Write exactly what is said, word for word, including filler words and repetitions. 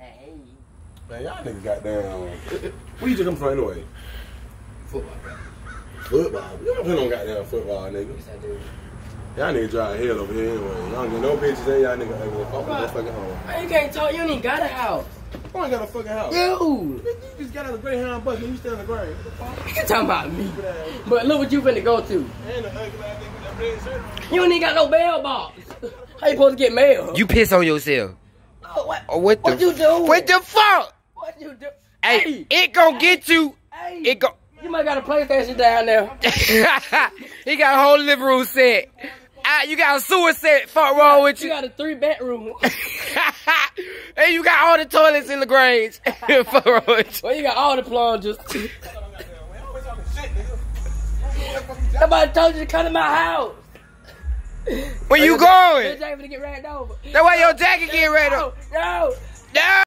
Hey. Man, y'all niggas got down. Where you just come from anyway? Football, bro. Football. You don't play no goddamn football, nigga. Yes, I do. Y'all niggas dry hell over here anyway. Y'all don't get no bitches and y'all niggas ugly. Fuck with no fucking home. Man, you can't talk. You don't even got a house. I ain't got a fucking house. You. You just got out of the Greyhound bus and you still in the grave. What the fuck? You talking about me. But look what you finna go to. And the ugly ass nigga with that red shirt. You don't even got no mailbox. How you supposed to get mail? You piss on yourself. Oh, what? Oh, what the? What you do? What the fuck? What you do? Hey, Hey. it gon' get you. Hey. It go. You might got a PlayStation down there. He got a whole living room set. Ah, you got a sewer set. Fuck wrong with You you. got a three bedroom. And you got all the toilets in the Grange. Fuck wrong with you. Well, you got all the plungers. Somebody told you to come to my house. Where you Your going? jacket finna get ran over. That's why your jacket get ready. No, no. No.